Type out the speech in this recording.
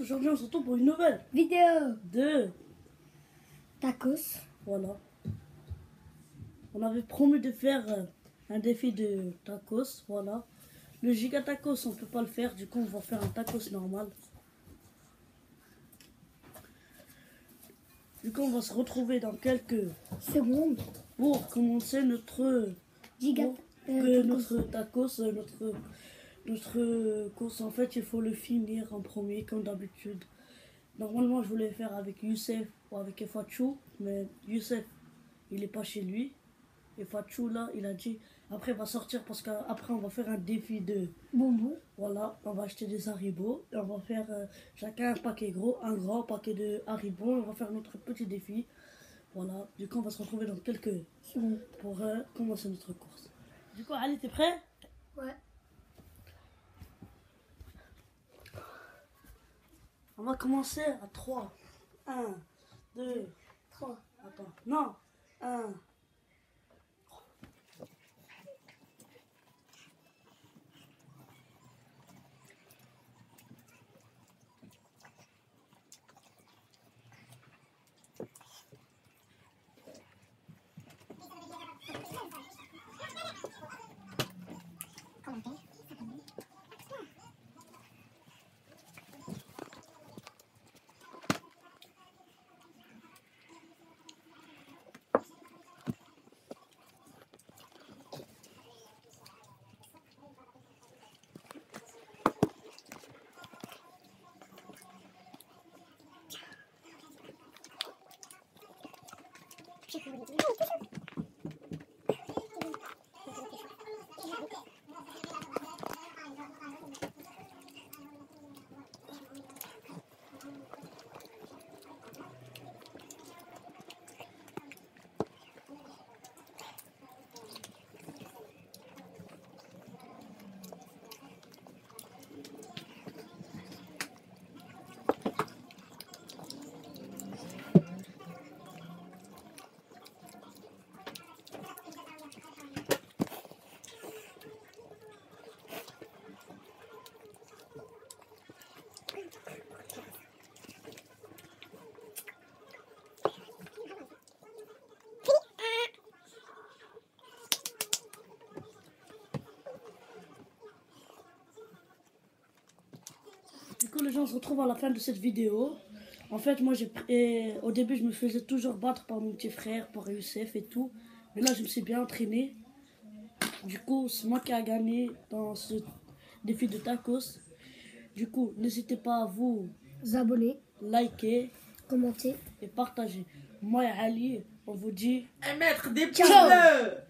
Aujourd'hui, on se retrouve pour une nouvelle vidéo de tacos. Voilà. On avait promis de faire un défi de tacos. Voilà. Le giga tacos, on peut pas le faire. Du coup, on va faire un tacos normal. Du coup, on va se retrouver dans quelques secondes pour commencer notre giga notre tacos, notre course. En fait, il faut le finir en premier, comme d'habitude. Normalement, je voulais faire avec Youssef ou avec Efachou, mais Youssef, il est pas chez lui. Efachou, là, il a dit, après, il va sortir parce qu'après, on va faire un défi de bonbons. Voilà, on va acheter des Haribo et on va faire chacun un paquet gros, un grand paquet de Haribo. On va faire notre petit défi. Voilà, du coup, on va se retrouver dans quelques secondes pour commencer notre course. Du coup, Ali, t'es prêt? Ouais. On va commencer à 3. 1, 2, 3. Attends, non. 1. Du coup, les gens se retrouvent à la fin de cette vidéo. En fait, moi, au début, je me faisais toujours battre par mon petit frère, par Youssef et tout. Mais là, je me suis bien entraîné. Du coup, c'est moi qui a gagné dans ce défi de tacos. Du coup, n'hésitez pas à vous abonner, liker, commenter et partager. Moi et Ali, on vous dit Et mettre des pouces Ciao. bleus.